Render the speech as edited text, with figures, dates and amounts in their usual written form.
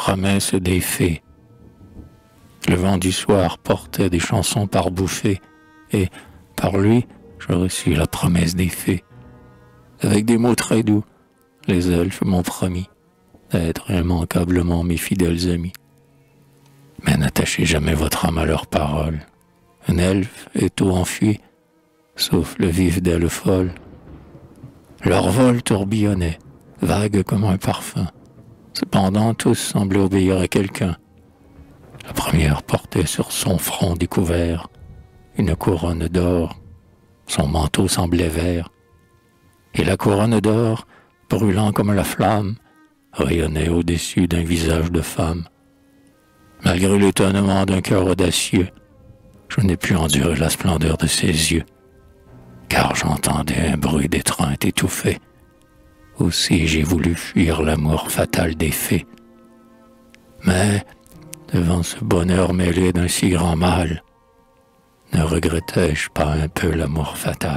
promesse des fées. Le vent du soir portait des chansons par bouffées, et par lui, je reçus la promesse des fées. Avec des mots très doux, les elfes m'ont promis d'être immanquablement mes fidèles amis. Mais n'attachez jamais votre âme à leurs paroles. Un elfe est tout enfui, sauf le vif d'ailes folles. Leur vol tourbillonnait, vague comme un parfum. Cependant, tous semblaient obéir à quelqu'un. La première portait sur son front découvert une couronne d'or. Son manteau semblait vert. Et la couronne d'or, brûlant comme la flamme, rayonnait au-dessus d'un visage de femme. Malgré l'étonnement d'un cœur audacieux, je n'ai pu endurer la splendeur de ses yeux, car j'entendais un bruit d'étreinte étouffé. Aussi j'ai voulu fuir l'amour fatal des fées. Mais, devant ce bonheur mêlé d'un si grand mal, ne regrettais-je pas un peu l'amour fatal ?